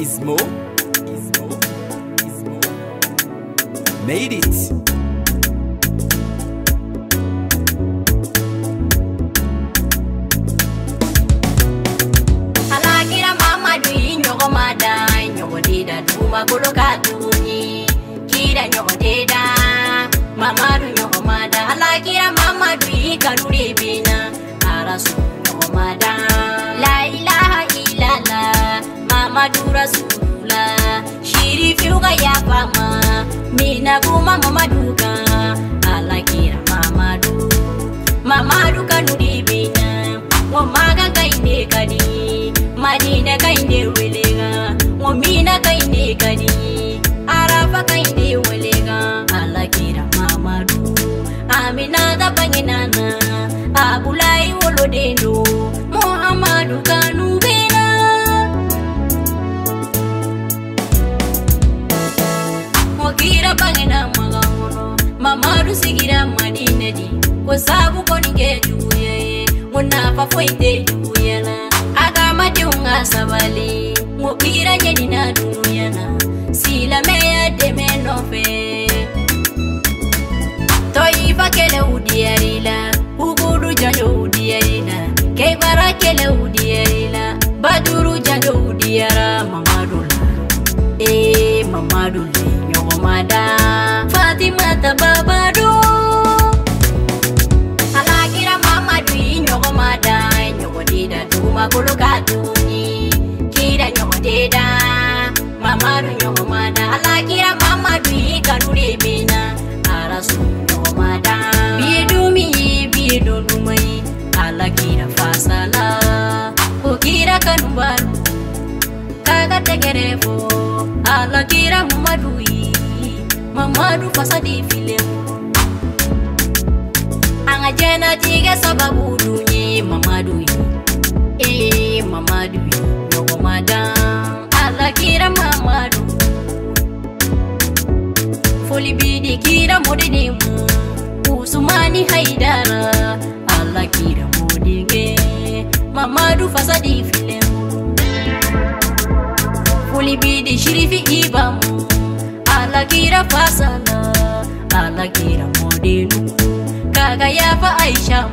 Gizmo. Made it. Alagira mama dui nyoko madai nyoko dida duma kuluka duni kira nyoko dida mama du nyoko mada. Alagira mama dui karuri bina arasu nyoko mada. La ilaha illallah mama du rasulullah shiri fiuga ya fama mina kuma mama duka. Alagira mama du kanuri bina womaga kaine kadi madina kaine welega womina kaine kadi arafa kaine welega. Alagira mama du amina da banginana abulai wolodendo Muhammadu kanu bena. Mogira bangina magawono Mamadu sigira madina di ko sabu ko ninge duye muna fa foite duyana agama di unga sabali mogira nyedina duyana sila meya de menofe toifa kele udiarila ugudu janjo udiarila keibara kele udiarila baduru janjo udiara Mamadu Mamadu nyoko mada Fatima tababado. Alagira mama dui nyoko mada nyoko dida duma kuluka duni kira nyoko dida mama du nyoko mada. Alagira mama dui karuri bina arasu nyoko mada. Biedu dumai alagira fasala ukira kanubaru kaga tegerefo. Alagira Mamadu fasadi filemu anga jena tiga sababu dunye Mamadu Mamadu nyoko mada. Alagira Mamadu foli bidi kira modenimu Usumani Haidara. Alagira modinge Mamadu fasadi filemu foli bidi shirifi ibamu. Alagira fasana alagira modelu kaga yafa Aisha.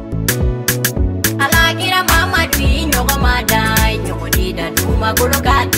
Alagira mama dui nyoko mada nyoko dida duma kuluka